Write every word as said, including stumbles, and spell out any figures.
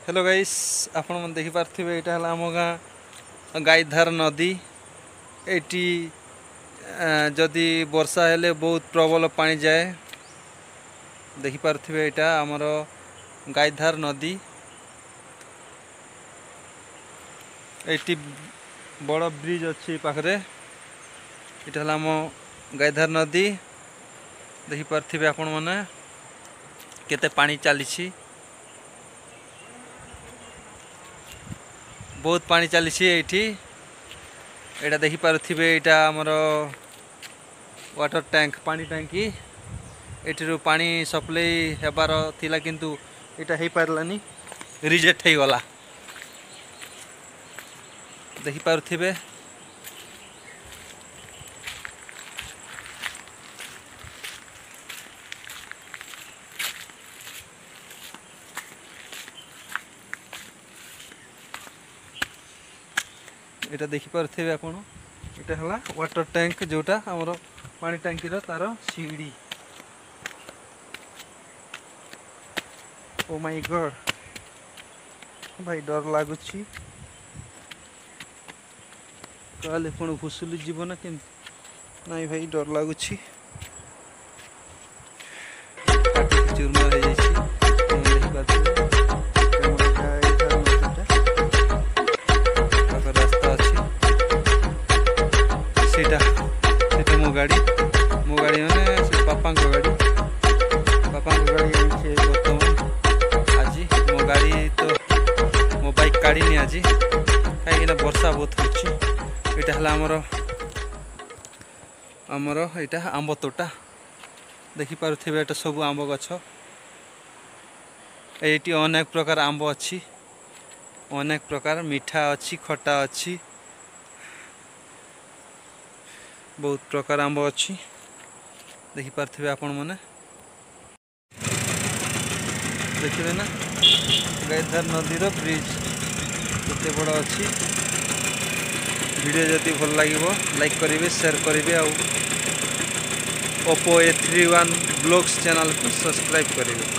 Hello guys आपण मन देखि पार्थिबे एटा हला हम गाँ गाईधार नदी एटी जदि वर्षा हेले बहुत प्रबल पानी जाए देखि पार्थिबे एटा हमर गाईधार नदी एटी बड़ ब्रिज अच्छी पाखरे एटा हला हम गाईधार नदी देखि पार्थिबे आपण माने केते पानी चली बहुत पानी चली ये एटा देखि पारुथिबे एटा हमर वाटर टैंक पानी टैंकी एठिरु पानी सप्लाई हेबार थिला किंतु एटा हे पारलानी रिजेक्ट हे गला देखि पारुथिबे एटा देखि पारुथिबे आपण एटा हला वाटर टैंक जोटा हमरो पानी टैंकी रो तार सीढ़ी ओ माय गॉड भाई डर लागुची काले पण फुसुली जीवन के नहीं भाई डर लागुची चूरमा हो जाइछि देखि पारुथिबे मो गाड़ी मो गाड़ी मैंने पापा गाड़ी पापा गाड़ी से बर्तमान आज मो गाड़ी तो मो बाइक काढ़ी आज कहीं वर्षा बहुत होटा है आमर आमर यहाँ आंब तोटा देखि पारुथिबे एटा सब आंब गछ एटी अनेक प्रकार आंब अच्छी अनेक प्रकार मीठा अच्छी खट्टा अच्छी बहुत प्रकार आंब अच्छी देखि पार्थिबे आपण माने देखिबे ना गाईधार नदी रो ब्रिज केते बड़ अच्छी वीडियो जदि भल लागिवो लाइक करिवे शेयर करिवे आ Oppo A three one blogs channel को सब्सक्राइब करिवे।